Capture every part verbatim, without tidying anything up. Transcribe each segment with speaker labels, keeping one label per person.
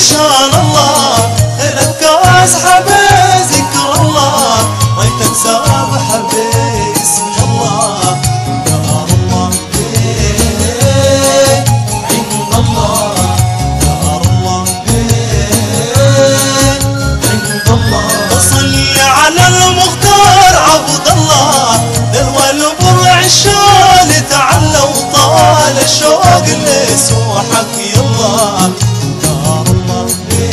Speaker 1: شان الله لك كاس حبي ذكر الله ما تنسى بحبي اسم الله يا الله إيه عند الله يا الله إيه عند الله صلي على المختار عبد الله دلوى البرع الشال تعلى وطال الشوق لسوحك يلا يا الله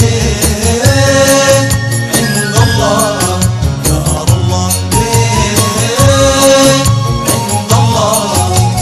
Speaker 1: إيه عند الله يا الله إيه عند الله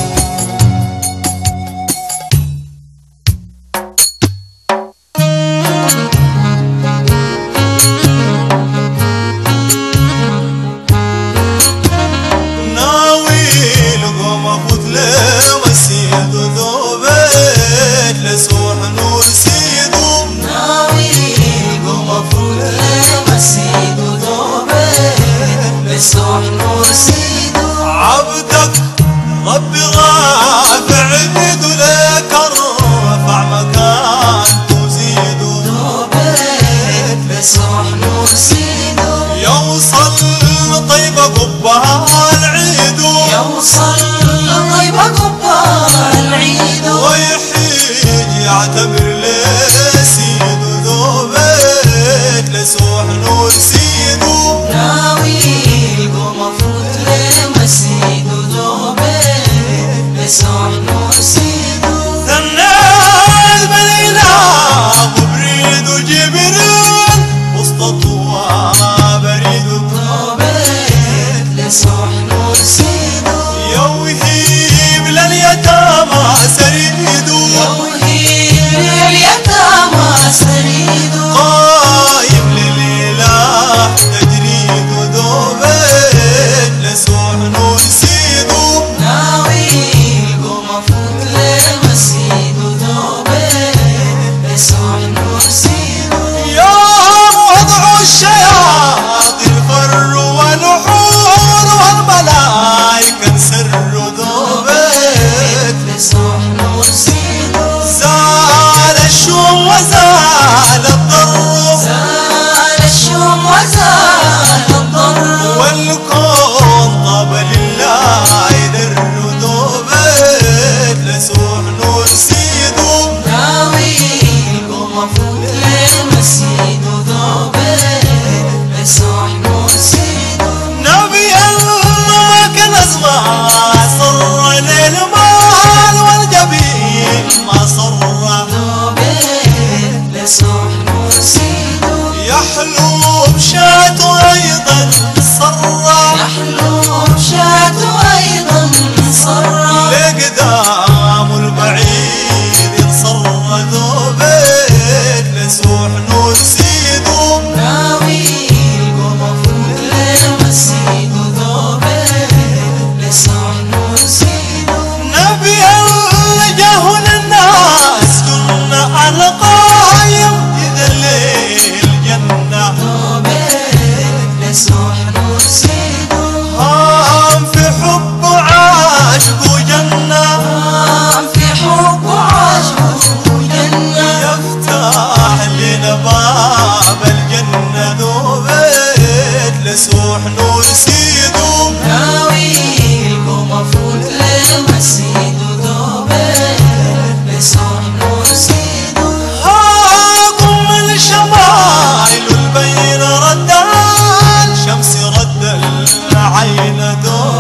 Speaker 1: لسوح نور سيدو
Speaker 2: ناوي قوم افوت لمسيد وذوبك لسوح نور سيدو
Speaker 1: عبدك ربي رافع يده لك رفع مكان تزيدو
Speaker 2: ذوبك لسوح نور سيدو
Speaker 1: يوصل طيبة قبها العيدو
Speaker 2: يوصل طيبة قبها العيدو
Speaker 1: يعتبر لسيد ذوبك لسوح نور سيدو
Speaker 2: ناوي قوم افوت لمسيد وذوبك لسوح نور سيدو
Speaker 1: ثنال بالاله وبريد وجبريل وسط الضوء بريد
Speaker 2: ذوبك لسوح نور سيدو
Speaker 1: يوهيب لليتامى سريدو
Speaker 2: اليتامى سريدو
Speaker 1: قايم للإله تجريد ذوبك لسوح نور سيدو
Speaker 2: ناوي قوم افوت لمسيد وذوبك لسوح نور سيدو
Speaker 1: يوم وضعوا الشياطين فروا والنحور والملائكة سروا ذوبك
Speaker 2: لسوح نور سيدو
Speaker 1: زال الشوم وزال الضر
Speaker 2: زال الشوم وزال الضر
Speaker 1: والكون طاب لله يدر ذوبك لسوح نور سيدو
Speaker 2: ناوي قوم افوت لمسيد وذوبك لسوح نور سيدو
Speaker 1: نبي الله كان اسمع صر للمال والجبين ما صر
Speaker 2: ذوبك لسوح نور سيدو
Speaker 1: يحلو بشاته ايضا صرا
Speaker 2: يحلو بشاته ايضا صرا
Speaker 1: لقدام البعيد صر ذوبك لسوح نور سيدو
Speaker 2: ناوي قوم افوت لمسيد وذوبك لسوح نور سيدو
Speaker 1: نبي الله جهل الناس كنا القايم يذلل الجنة
Speaker 2: ذوبك لسوح نور سيدو
Speaker 1: هام في حب عاشق وجنة
Speaker 2: هام في حب وعاشق وجنة
Speaker 1: يفتح لنا باب الجنة ذوبك لسوح نور سيدو
Speaker 2: ناوي قوم افوت لمسيد وذوبك لسوح نور سيدو
Speaker 1: هاكم الشمائل البين رد الشمس رد العين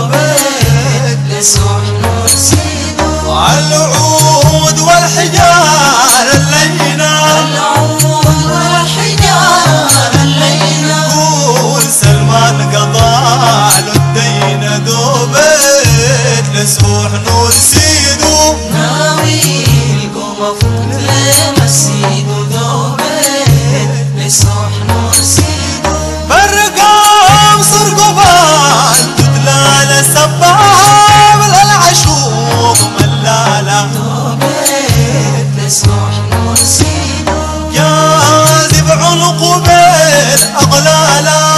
Speaker 1: ذوبك
Speaker 2: لسوح نور سيدو
Speaker 1: العود والحجار اللينة
Speaker 2: العود والحجار الليلة
Speaker 1: قول سلمان قضى له الدين ذوبك لسوح نور سيدو
Speaker 2: ناوي قوم افوت لمسيد وذوبك لسوح نور سيدو
Speaker 1: برقام صرقبان تدلال سباب للعشوق ملالة
Speaker 2: ذوبك لسوح نور سيدو
Speaker 1: جاذب عنق بين أغلاله